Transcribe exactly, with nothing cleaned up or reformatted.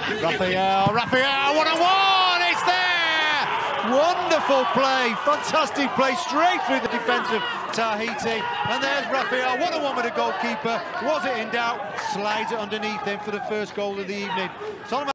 Raphael, Raphael, one on one, it's there! Wonderful play, fantastic play, straight through the defence of Tahiti. And there's Raphael, one on one with the goalkeeper. Was it in doubt? Slides it underneath him for the first goal of the evening. Solomon